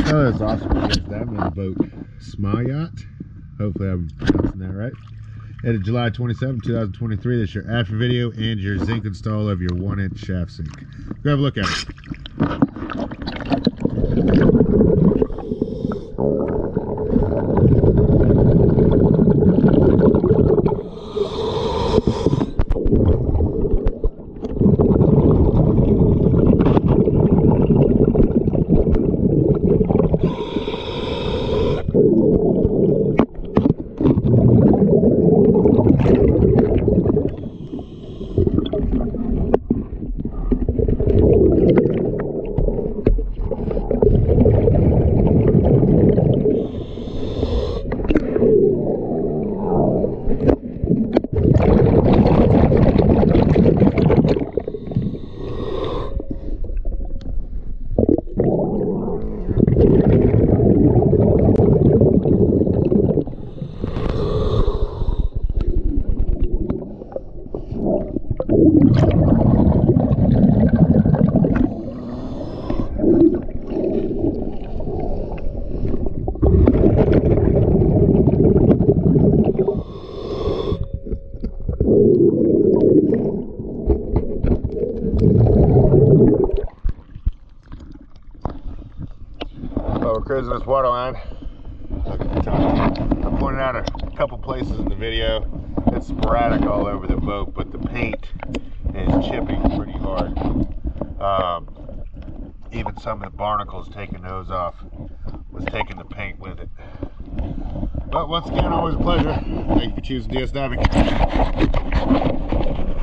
Oh, that's awesome. I'm in the boat Smayat. Hopefully I'm pronouncing that right. Headed July 27, 2023. This is your after video and your zinc install of your 1-inch shaft sink. Go have a look at it. We're cruising this water line. I pointed out a couple places in the video. It's sporadic all over the boat, but the paint is chipping pretty hard. Even some of the barnacles taking those off was taking the paint with it. But once again, always a pleasure. Thank you for choosing DS Diving.